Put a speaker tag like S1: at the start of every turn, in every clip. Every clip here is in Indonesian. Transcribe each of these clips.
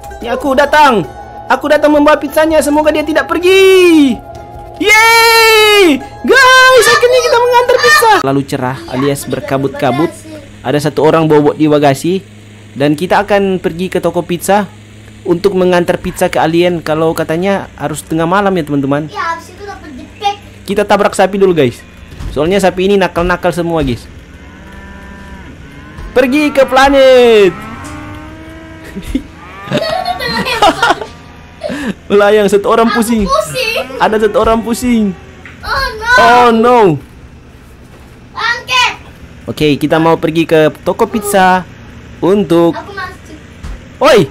S1: Ini aku datang. Aku datang membawa pizzanya. Semoga dia tidak pergi. Yeay! Guys, akhirnya kita mengantar pizza. Lalu cerah alias berkabut-kabut. Ada satu orang bobok di bagasi. Dan kita akan pergi ke toko pizza untuk mengantar pizza ke alien. Kalau katanya harus tengah malam ya teman-teman.
S2: Ya, habis itu dapat jetpack.
S1: Kita tabrak sapi dulu guys. Soalnya sapi ini nakal-nakal semua guys. Pergi ke planet. Melayang, satu orang pusing. Ada satu orang pusing.
S2: Oh no.
S1: Oh no.
S2: Angket.
S1: Oke, kita mau pergi ke toko pizza untuk.
S2: Aku masuk.
S1: Oi.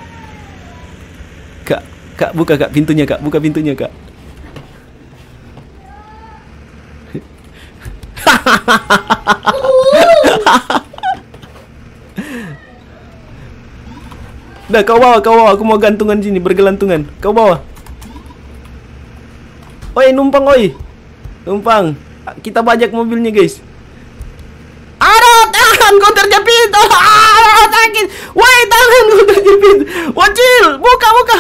S1: Kak, buka kak pintunya kak, buka pintunya kak. Dah, kau bawa, aku mau gantungan sini, bergelantungan. Kau bawa. Oi, numpang, oi. Numpang. Kita bajak mobilnya, guys. Aduh, tangan kau terjepit. Aduh, sakit. Woi, tangan kau terjepit. Wacil, buka.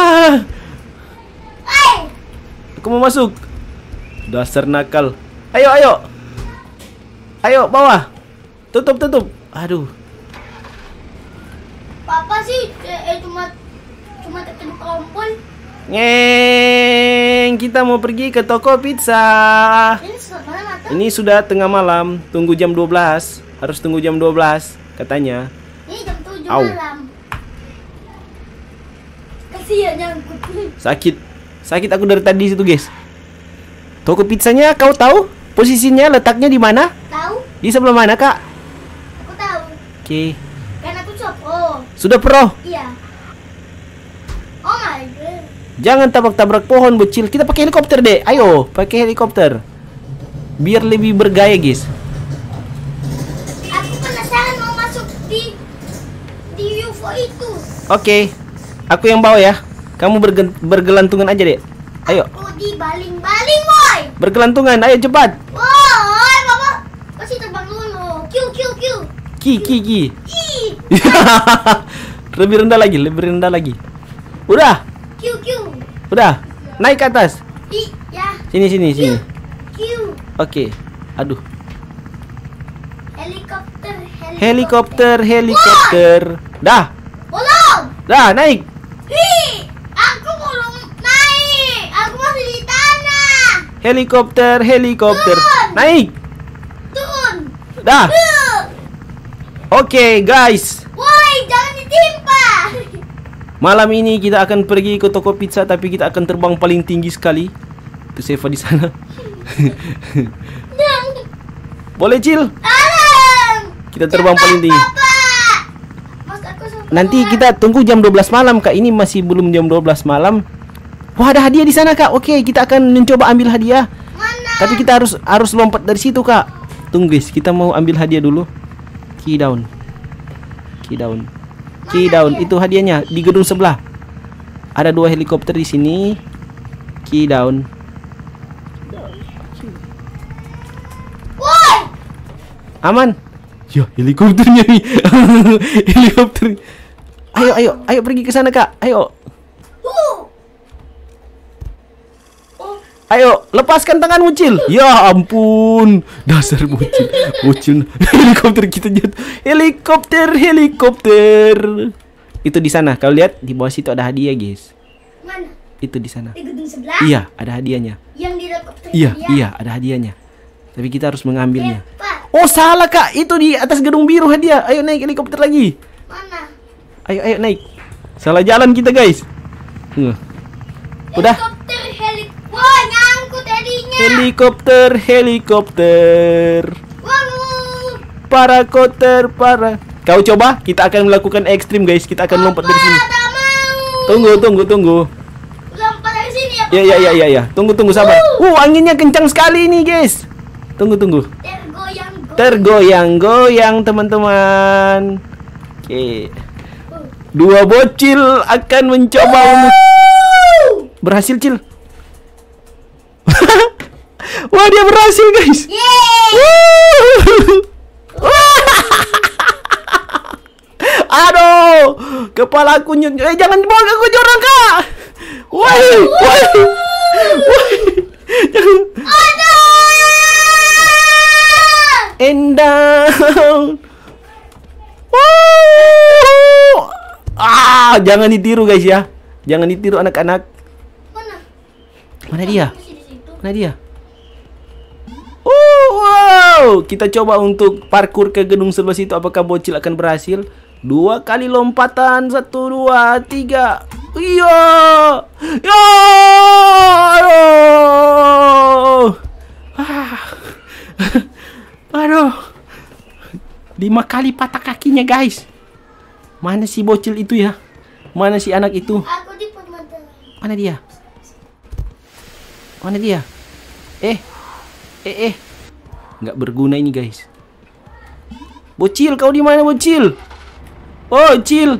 S1: Aku mau masuk. Dasar nakal. Ayo. Ayo, bawah. Tutup. Aduh.
S2: Papa sih cuma terkena kompor.
S1: Ngeng, kita mau pergi ke toko pizza. Ini sudah tengah malam. Tunggu jam 12. Harus tunggu jam 12 katanya.
S2: Ini jam 7
S1: Au.
S2: malam. Kasihan nyangkut.
S1: Sakit aku dari tadi situ, guys. Toko pizzanya kau tahu posisinya, letaknya di mana?
S2: Tahu?
S1: Di sebelah mana, Kak?
S2: Aku tahu.
S1: Oke.
S2: Kan aku pro.
S1: Sudah pro.
S2: Iya. Oh my god.
S1: Jangan tabrak-tabrak pohon, bocil. Kita pakai helikopter deh. Ayo, pakai helikopter. Biar lebih bergaya, guys.
S2: Aku penasaran mau masuk di UFO itu.
S1: Oke. Aku yang bawa ya. Kamu bergelantungan aja deh. Ayo.
S2: Aku di baling-baling, boy.
S1: Bergelantungan, ayo cepat.
S2: Woi, Papa. Masih terbang dulu. Q.
S1: Ki.
S2: Ih.
S1: Lebih rendah lagi. Udah.
S2: Q.
S1: Udah. Naik ke atas.
S2: Ya.
S1: Sini.
S2: Q.
S1: Oke. Aduh. Helikopter. Dah.
S2: Belum.
S1: Dah, naik.
S2: Aku belum naik. Aku masih di tanah.
S1: Helikopter.
S2: Turun.
S1: Naik.
S2: Turun.
S1: Dah. Oke, guys.
S2: Woi, jangan ditimpa.
S1: Malam ini kita akan pergi ke toko pizza, tapi kita akan terbang paling tinggi sekali. Itu Seva di sana. Boleh, Cil? Kita terbang paling tinggi. Nanti kita tunggu jam 12 malam, Kak. Ini masih belum jam 12 malam. Wah, ada hadiah di sana, Kak. Oke, kita akan mencoba ambil hadiah.
S2: Mana?
S1: Tapi kita harus lompat dari situ, Kak. Tunggu, guys. Kita mau ambil hadiah dulu. Key down. Itu hadiahnya di gedung sebelah. Ada 2 helikopter di sini. Key down.
S2: Woi.
S1: Aman. Ya, helikopternya nih. Helikopter. Ayo pergi ke sana, Kak. Ayo, lepaskan tanganmu, Cil. Ya ampun, dasar bocil. Helikopter kita jatuh. Helikopter. Itu di sana. Kalau lihat di bawah situ ada hadiah, guys.
S2: Mana?
S1: Itu di sana.
S2: Di gedung sebelah?
S1: Iya, ada hadiahnya.
S2: Yang di helikopter.
S1: Iya, ada hadiahnya. Tapi kita harus mengambilnya.
S2: Cepat.
S1: Oh, salah, Kak. Itu di atas gedung biru hadiah. Ayo naik helikopter lagi.
S2: Mana?
S1: Ayo naik. Salah jalan kita, guys. Udah.
S2: Wah, nyangkut tadinya.
S1: Helikopter.
S2: Waduh.
S1: Para. Kau coba, kita akan melakukan ekstrim, guys. Kita akan lompat dari sini.
S2: Tak mau.
S1: Tunggu.
S2: Lompat dari sini ya, Papa.
S1: Ya. Tunggu, sabar. Anginnya kencang sekali ini, guys. Tunggu. Tergoyang-goyang, teman-teman. Oke. 2 bocil akan mencoba. Berhasil, Cil. Wah, dia berhasil, guys. Aduh, kepala aku nyut. Jangan dibawa ke aku jurang, Kak. Woi. Jangan. And down. Jangan ditiru guys ya. Jangan ditiru anak-anak. Mana dia? Mana dia? Wow, kita coba untuk parkur ke gedung sebelah situ. Apakah bocil akan berhasil? 2 kali lompatan. 1, 2, 3. Iya. Ya. Aduh. 5 kali patah kakinya guys. Mana si bocil itu ya? Mana si anak itu?
S2: Aku di pemadam.
S1: Mana dia? Mana dia? Nggak berguna ini guys. Bocil, kau di mana bocil? Oh, Cil.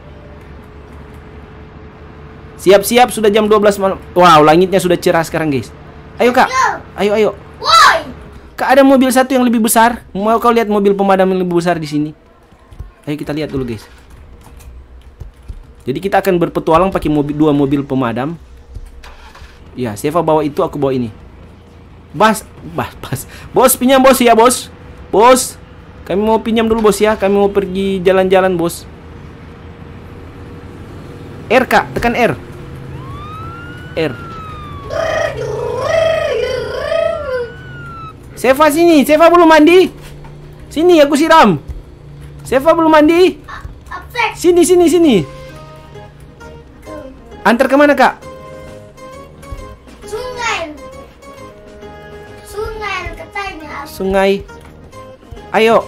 S1: Siap-siap, sudah jam 12 malam. Wow, langitnya sudah cerah sekarang guys. Ayo Kak. Ayo.
S2: Woi.
S1: Kak, ada mobil satu yang lebih besar. Mau kau lihat mobil pemadam yang lebih besar di sini? Ayo kita lihat dulu guys. Jadi kita akan berpetualang pakai 2 mobil pemadam. Ya, Seva bawa itu, aku bawa ini. Bos, pinjam bos ya bos. Bos, kami mau pinjam dulu bos ya. Kami mau pergi jalan-jalan bos. R Kak, tekan R. R. Seva sini, Seva belum mandi. Sini aku siram. Seva belum mandi. Sini. Antar kemana Kak?
S2: Sungai katanya.
S1: Sungai. Ayo.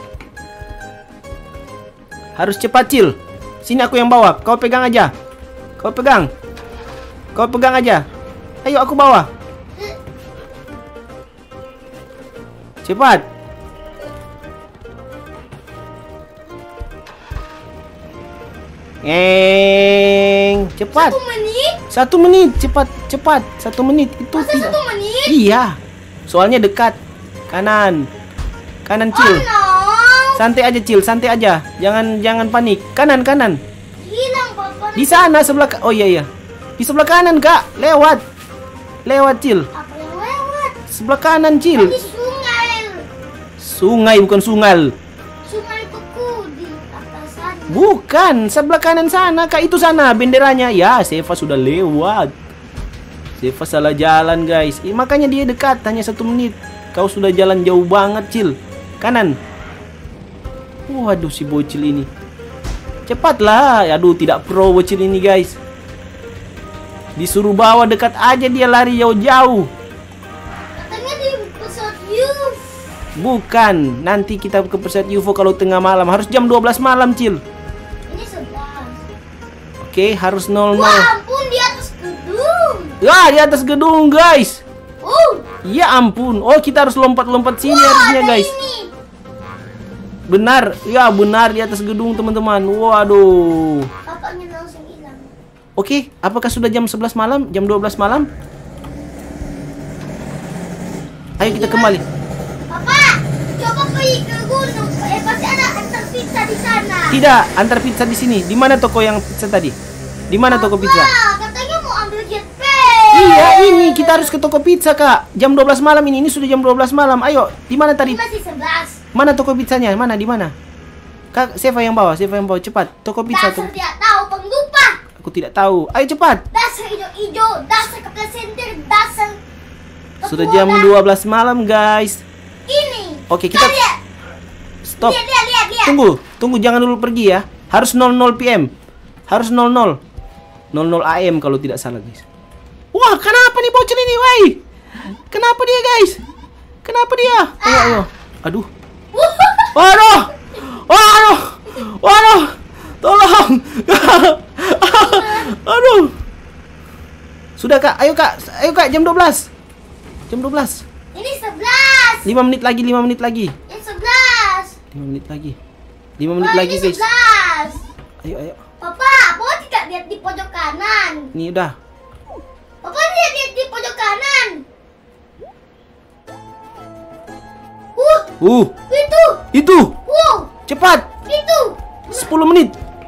S1: Harus cepat Cil. Sini aku yang bawa. Kau pegang aja. Kau pegang aja. Ayo aku bawa. Cepat. Cepat.
S2: 1 menit.
S1: 1 menit, cepat. 1 menit itu
S2: Masa
S1: tidak.
S2: 1 menit?
S1: Iya. Soalnya dekat. Kanan Cil.
S2: Oh, no.
S1: Santai aja Cil, santai aja. Jangan panik. Kanan.
S2: Hilang papa.
S1: Di sana sebelah. Oh iya. Di sebelah kanan Kak. Lewat Cil.
S2: Apa yang lewat?
S1: Sebelah kanan Cil.
S2: Di sungai.
S1: Sungai bukan sungal.
S2: Sungai beku di atas sana.
S1: Bukan, sebelah kanan sana Kak, itu sana benderanya. Ya, Seva sudah lewat. Seva salah jalan guys. Makanya dia dekat, hanya 1 menit. Kau sudah jalan jauh banget Cil. Kanan. Waduh si bocil ini. Cepatlah. Aduh tidak pro bocil ini guys. Disuruh bawa dekat aja dia lari jauh-jauh.
S2: Katanya di pesawat UFO.
S1: Bukan, nanti kita ke pesawat UFO kalau tengah malam. Harus jam 12 malam Cil.
S2: Ini 11.
S1: Oke, harus 00.
S2: Wah, ampun di atas gedung.
S1: Ya, di atas gedung guys.
S2: Oh.
S1: Ya ampun. Oh, kita harus lompat-lompat sini harusnya
S2: ada
S1: guys.
S2: ini.
S1: Benar. Ya, benar di atas gedung teman-teman. Waduh.
S2: Bapaknya langsung hilang.
S1: Oke, apakah sudah jam 11 malam? Jam 12 malam? Ayo kita kembali.
S2: Papa, coba pergi ke gunung. Pasti ada antar pizza di sana.
S1: Tidak, antar pizza di sini. Di mana toko yang pizza tadi? Di mana toko pizza?
S2: Wah, katanya mau ambil jetpack.
S1: Iya, ini kita harus ke toko pizza, Kak. Jam 12 malam ini sudah jam 12 malam. Ayo, di mana tadi?
S2: Ini masih 11.
S1: Mana toko pizzanya? Mana? Di mana? Kak, Seva yang bawa, cepat. Toko pizza
S2: Dasar
S1: tuh.
S2: tidak tahu, penglupa.
S1: Aku tidak tahu. Ayo cepat.
S2: Dasar hijau-hijau, dasar kepala senter, dasar
S1: Sudah jam 12 malam, guys.
S2: Ini.
S1: Oke, kita
S2: Lihat.
S1: stop.
S2: Lihat.
S1: Tunggu, jangan dulu pergi ya. Harus 00 PM. Harus 00 AM kalau tidak salah, guys. Wah, kenapa nih bocil ini, woi? Kenapa dia, guys? Kenapa dia? Ayo. Aduh. Waduh. Tolong. Aduh. Sudah, Kak. Ayo, Kak, jam 12. Jam 12.
S2: Ini 11.
S1: 5 menit lagi.
S2: Ini 11.
S1: 5 menit lagi. 5 menit lagi,
S2: ini
S1: guys.
S2: 11.
S1: Ayo.
S2: Papa tidak lihat di pojok kanan.
S1: Ini udah.
S2: Papa lihat di pojok kanan.
S1: Itu.
S2: Itu.
S1: Cepat.
S2: Itu.
S1: 10 menit.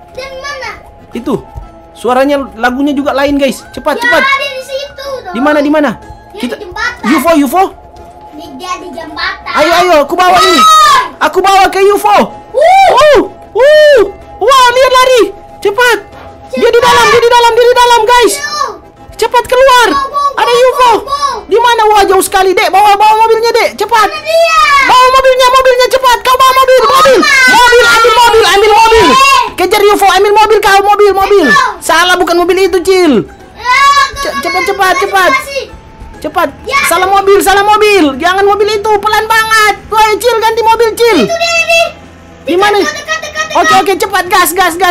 S1: Itu. Suaranya lagunya juga lain, guys. Cepat,
S2: Ya,
S1: cepat.
S2: dia di situ dong.
S1: Di mana, di mana?
S2: Dia di jembatan.
S1: UFO, UFO.
S2: Dia di jembatan.
S1: Ayo, ayo, aku bawa ini. Aku bawa ke UFO. Wow, lihat lari. Cepat. Dia di dalam, dia di dalam, dia di dalam, guys. Cepat keluar. Ada UFO. Di mana? Wah, jauh sekali, Dek. Bawa mobilnya, Dek. Cepat. Bawa mobilnya cepat. Kau bawa mobil. Ambil mobil. Kejar UFO, ambil mobil kau, mobil. Salah, bukan mobil itu, Cil. Cepat. Cepat. Salah mobil. Jangan mobil itu, pelan banget. Woi, Cil, ganti mobil, Cil. Di mana? Oke, cepat, gas.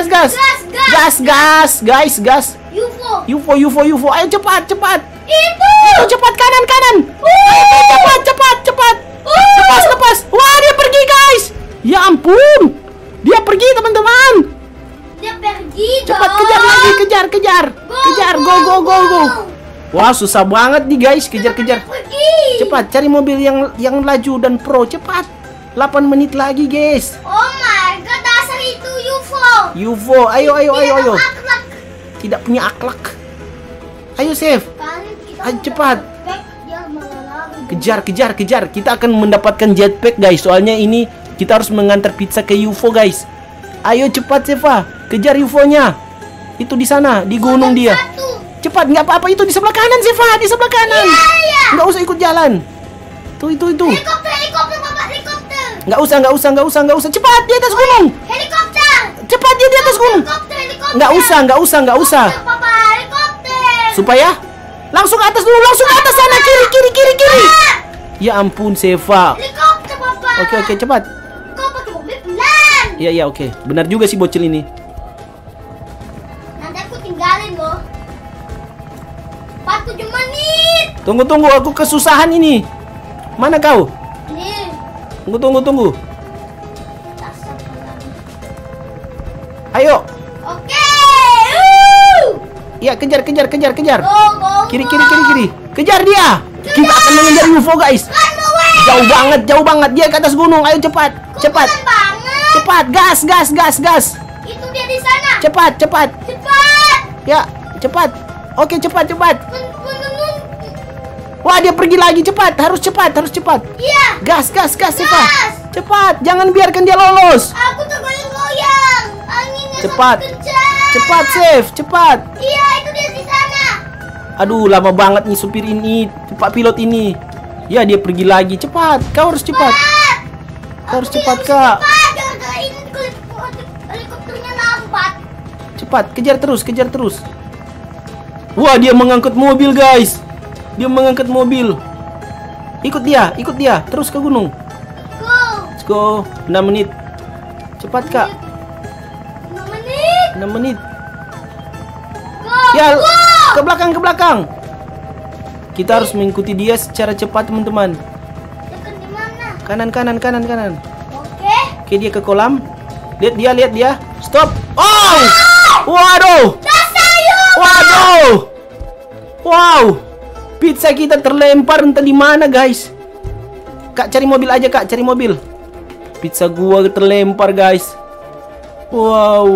S1: UFO. Ayo cepat.
S2: Itu.
S1: Cepat kanan. Ayo, cepat. Lepas. Wah, dia pergi, guys. Ya ampun. Dia pergi, teman-teman.
S2: Dia pergi.
S1: Cepat
S2: dong.
S1: kejar lagi, kejar. Kejar, go. Wah, susah banget nih, guys, kejar.
S2: Pergi.
S1: Cepat, cari mobil yang laju dan pro, cepat. 8 menit lagi, guys.
S2: Oh my god, dasar itu UFO.
S1: Ayo.
S2: Akhlak.
S1: Tidak punya akhlak. Ayo, Save. Ayo, cepat.
S2: Dia malah lari.
S1: Kejar. Kita akan mendapatkan jetpack, guys. Soalnya ini kita harus mengantar pizza ke UFO, guys. Ayo cepat, Seva. Kejar UFO-nya. Itu di sana, di gunung dia. Cepat, nggak apa-apa, itu di sebelah kanan, Seva. Di sebelah kanan. Nggak usah ikut jalan. Tuh.
S2: Helikopter, Bapak, helikopter.
S1: Nggak usah. Cepat, di atas gunung.
S2: Helikopter.
S1: Cepat, dia di atas gunung.
S2: Helikopter.
S1: Nggak usah.
S2: Bapak, helikopter.
S1: Supaya langsung ke atas dulu, langsung ke atas sana, kiri. Ya ampun, Seva.
S2: Helikopter, Bapak.
S1: Oke, cepat.
S2: Kau pakai mobil pelan.
S1: Iya, oke. Benar juga sih bocil ini.
S2: Nanti aku tinggalin loh. 47 menit.
S1: Tunggu, aku kesusahan ini. Mana kau?
S2: Ini.
S1: Tunggu.
S2: Dasar lagi.
S1: Ayo.
S2: Oke.
S1: Ya, kejar.
S2: Go.
S1: Kiri. Kejar dia. Kita akan mengejar UFO, guys.
S2: Run away.
S1: Jauh banget. Dia ke atas gunung. Ayo cepat.
S2: Pelan banget.
S1: Cepat, gas.
S2: Itu dia di sana.
S1: Cepat. Ya, cepat. Oke, cepat. Wah, dia pergi lagi. Harus cepat.
S2: Iya.
S1: Gas, cepat. Cepat, jangan biarkan dia lolos.
S2: Aku tergoyang-goyang. Anginnya
S1: Cepat.
S2: sangat kencang.
S1: Cepat, Save, cepat.
S2: Iya, itu dia di sana.
S1: Aduh, lama banget nih supir ini, Pak pilot ini. Ya, dia pergi lagi. Cepat, kau harus cepat. Kau harus cepat, Kak.
S2: Jangan ini helikopternya lambat.
S1: Cepat, kejar terus. Wah, dia mengangkut mobil, guys. Ikut dia, terus ke gunung.
S2: Go.
S1: Let's go. 6 menit. Cepat, Kak.
S2: 6 menit.
S1: 6 menit.
S2: Go.
S1: Ya,
S2: Go.
S1: ke belakang. Kita harus mengikuti dia secara cepat, teman-teman.
S2: Dekat di mana?
S1: Kanan.
S2: Oke.
S1: Oke, dia ke kolam. Lihat dia. Stop. Oh! Waduh! Wow! Pizza kita terlempar entah di mana, guys. Kak, cari mobil aja, Kak. Pizza gua terlempar, guys. Wow.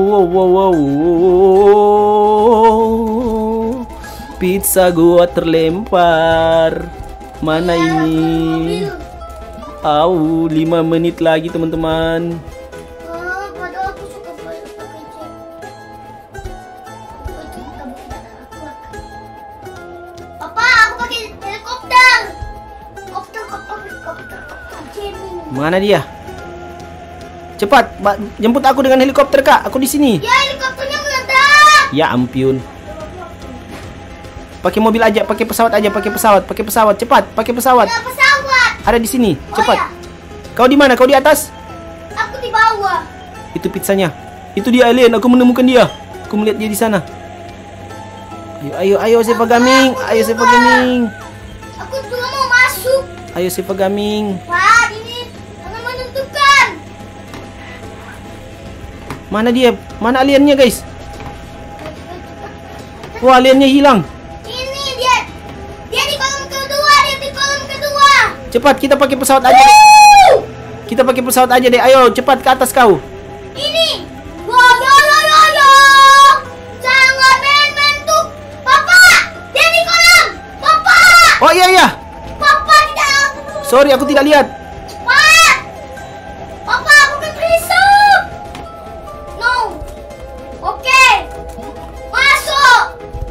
S1: Pizza gua terlempar. Mana ini? 5 menit lagi, teman-teman.
S2: Padahal aku suka pakai cek. Papa, aku pakai helikopter. Helikopter. Jamming.
S1: Mana dia? Cepat, jemput aku dengan helikopter, Kak. Aku di sini.
S2: Ya, helikopternya meledak.
S1: Ya ampun. Pakai mobil aja, pakai pesawat aja, cepat, pakai pesawat.
S2: Ada pesawat.
S1: Ada di sini, cepat.
S2: Oh, ya.
S1: Kau di mana? Kau di atas?
S2: Aku di bawah.
S1: Itu pizzanya. Itu dia alien, aku menemukan dia. Aku melihat dia di sana. Ayo, Seva Gaming.
S2: Aku juga mau masuk.
S1: Ayo, Seva Gaming.
S2: Pak, ini sangat menentukan.
S1: Mana dia? Mana aliennya, guys? Wah, aliennya hilang.
S2: Ini dia di kolom kedua.
S1: Cepat, kita pakai pesawat aja. Ayo, cepat ke atas kau.
S2: Ini. Yo.
S1: Oh iya iya.
S2: Papa tidak.
S1: Sorry, aku tidak lihat.
S2: Cepat. Papa, aku berpisah. No. Oke. Masuk.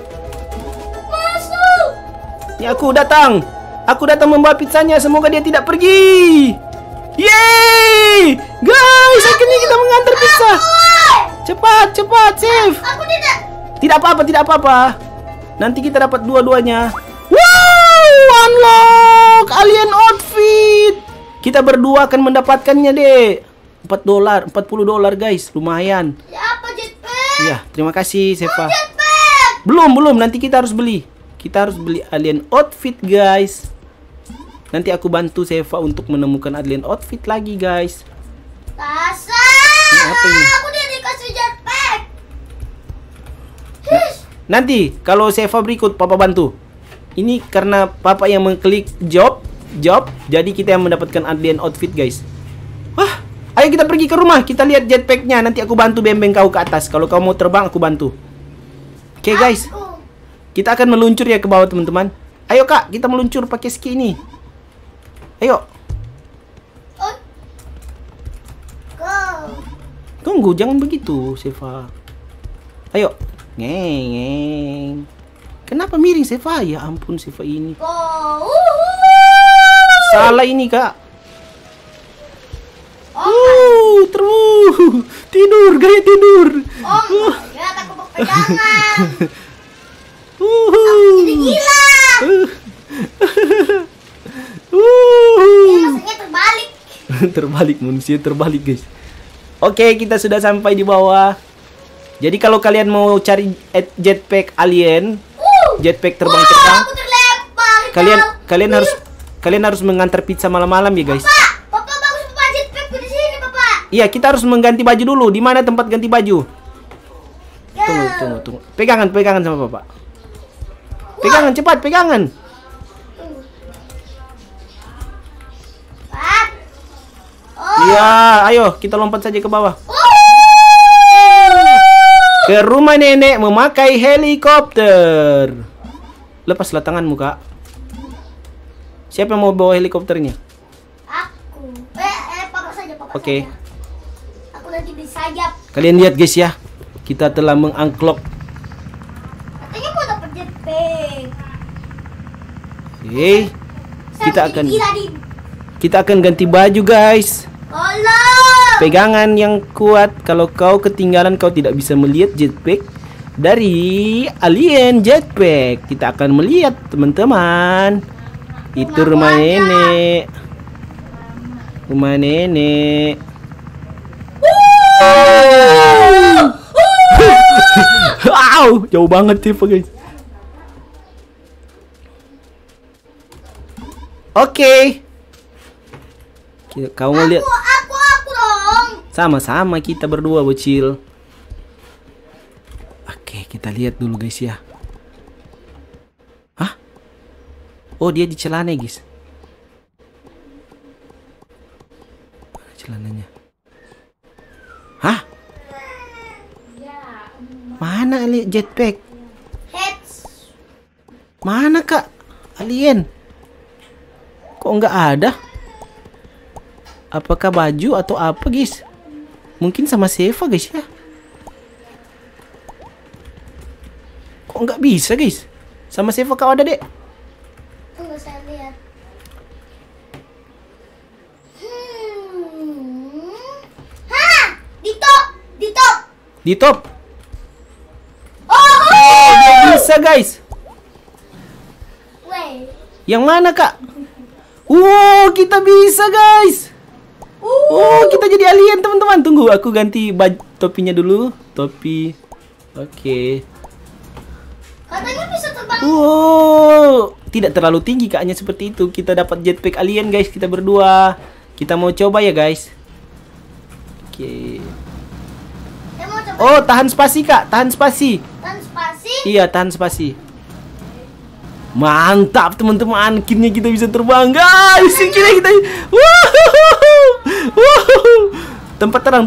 S2: Masuk.
S1: Ya, aku datang. Aku datang membawa pizzanya. Semoga dia tidak pergi. Yeay! Guys, akhirnya kita mengantar pizza. Cepat, cepat, save.
S2: Aku tidak.
S1: Tidak apa-apa, tidak apa-apa. Nanti kita dapat dua-duanya. Wow! Unlock alien outfit. Kita berdua akan mendapatkannya, Dek. $4, $40 guys. Lumayan.
S2: Ya apa jetpack?
S1: Iya, terima kasih, Seva.
S2: Jetpack.
S1: Belum, nanti kita harus beli. Kita harus beli alien outfit, guys. Nanti aku bantu Seva untuk menemukan alien outfit lagi, guys.
S2: Tasa.
S1: Ini apa ini?
S2: Aku tidak dikasih jetpack.
S1: Nanti kalau Seva berikut Papa bantu. Ini karena Papa yang mengklik job, jadi kita yang mendapatkan alien outfit, guys. Wah, ayo kita pergi ke rumah. Kita lihat jetpacknya. Nanti aku bantu bembeng kau ke atas. Kalau kau mau terbang, aku bantu. Oke, guys. Kita akan meluncur ya ke bawah, teman-teman. Ayo, Kak, kita meluncur pakai ski ini. Ayo. Tunggu, jangan begitu, Seva. Ayo. Ngeng. Kenapa miring, Seva? Ya ampun, Seva ini. Salah ini, Kak. Tidur, gaya tidur.
S2: Oh, ya takut pegangan. Jadi gila. Rasanya terbalik.
S1: Terbalik, manusia terbalik, guys. Oke, kita sudah sampai di bawah. Jadi kalau kalian mau cari jetpack alien, jetpack terbang-terbang,
S2: Aku terlempar.
S1: kalian harus mengantar pizza malam-malam ya, guys.
S2: Papa bagus Papa jetpackku di sini, Papa.
S1: Iya, kita harus mengganti baju dulu. Di mana tempat ganti baju? Tunggu. Pegangan sama Papa. Pegangan, cepat, pegangan. Iya, ayo kita lompat saja ke bawah. Ke rumah nenek memakai helikopter. Lepaslah tanganmu, Kak. Siapa yang mau bawa helikopternya?
S2: Aku. Papa saja, Papa.
S1: Oke.
S2: Aku nanti disayap.
S1: Kalian lihat, guys ya. Kita telah mengangklok.
S2: Katanya mau dapat jetpack.
S1: Kita akan ganti baju, guys.
S2: Tolong.
S1: Pegangan yang kuat. Kalau kau ketinggalan, kau tidak bisa melihat jetpack dari alien jetpack. Kita akan melihat, teman-teman. Itu rumah nenek. Rumah nenek. Wow, jauh banget sih, guys. Oke. Kau mau lihat?
S2: Aku dong.
S1: Sama-sama kita berdua, bocil. Oke, kita lihat dulu, guys ya. Hah? Oh, dia di celana, guys. Mana celananya? Hah? Mana alien jetpack? Mana, Kak? Alien? Kok nggak ada? Apakah baju atau apa, guys? Mungkin sama Seva, guys ya. Kok nggak bisa, guys? Sama Seva kau ada, Dek?
S2: Tunggu saya lihat.
S1: Di top.
S2: Oh,
S1: Dia bisa, guys.
S2: wait.
S1: Yang mana, Kak? Wow, kita bisa, guys. Oh, kita jadi alien, teman-teman. Tunggu, aku ganti topinya dulu. Topi. Oke.
S2: Katanya bisa terbang.
S1: Tidak terlalu tinggi, Kak. Hanya seperti itu. Kita dapat jetpack alien, guys. Kita berdua. Kita mau coba ya, guys. Oke.
S2: Saya mau coba.
S1: Oh, tahan spasi, Kak. Tahan spasi.
S2: Dan spasi.
S1: Iya, tahan spasi. Mantap, teman-teman. Akhirnya kita bisa terbang, guys. Akhirnya kita. Tempat terang.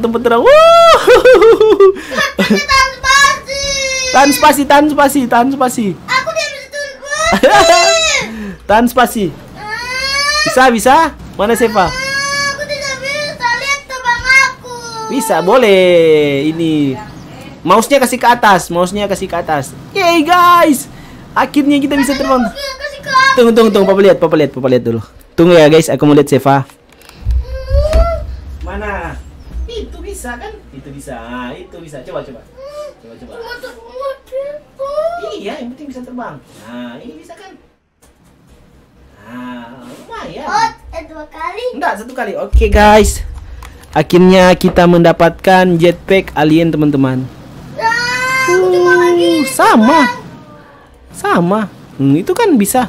S2: Tahan spasi.
S1: Tahan spasi.
S2: Aku tidak bisa turun.
S1: Tahan spasi. Bisa? Mana Seva?
S2: Aku tidak bisa, lihat terbang aku.
S1: Bisa, boleh. Ini mouse-nya kasih ke atas. Yeay guys, akhirnya kita bisa terbang.
S2: Kasih ke aku.
S1: Tunggu, papa lihat dulu. Tunggu ya guys, aku mau lihat Seva. Mana? Itu bisa kan? Itu bisa. Coba.
S2: Cuma terbang.
S1: Iya, yang penting bisa terbang. Nah, ini bisa kan? Nah, lumayan.
S2: Oh, 2 kali.
S1: Enggak, 1 kali. Oke guys, akhirnya kita mendapatkan jetpack alien teman-teman.
S2: Aku cuma lagi.
S1: Sama. Itu kan bisa.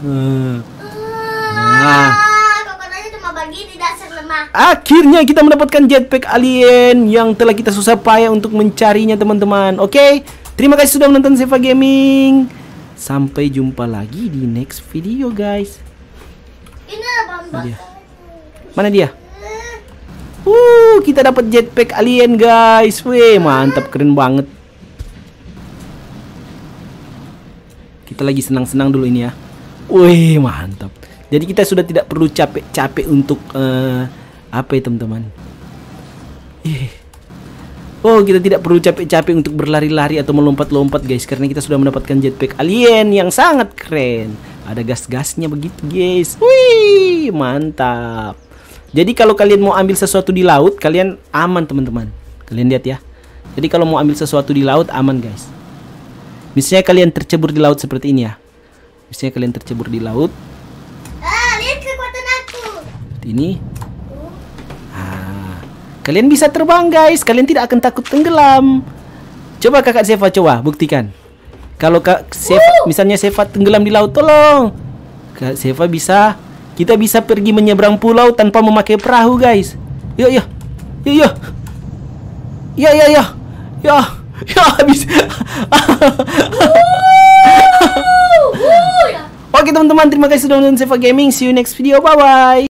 S1: Nah,
S2: Kokonanya cuma bagi di dasar lemah.
S1: akhirnya kita mendapatkan jetpack alien yang telah kita susah payah untuk mencarinya teman-teman. Oke, terima kasih sudah menonton Seva Gaming. Sampai jumpa lagi di next video guys.
S2: Ini Bambang.
S1: Mana dia? Kita dapat jetpack alien guys. Wih, mantap, keren banget. Kita lagi senang-senang dulu ini ya. Wih, mantap. Jadi kita sudah tidak perlu capek-capek untuk apa ya teman-teman? Kita tidak perlu capek-capek untuk berlari-lari atau melompat-lompat guys, karena kita sudah mendapatkan jetpack alien yang sangat keren. Ada gas-gasnya begitu guys. Wih, mantap. Jadi kalau kalian mau ambil sesuatu di laut, kalian aman teman-teman. Kalian lihat ya. Jadi kalau mau ambil sesuatu di laut aman guys. Misalnya kalian tercebur di laut seperti ini ya.
S2: Lihat kekuatan aku.
S1: Seperti ini. Kalian bisa terbang guys. Kalian tidak akan takut tenggelam. Coba kakak Seva, coba buktikan. Kalau misalnya Seva tenggelam di laut, tolong. Kak Seva bisa. Kita bisa pergi menyeberang pulau tanpa memakai perahu guys. Yuk. Habis. Oke teman-teman, terima kasih sudah menonton Seva Gaming. See you next video. Bye bye.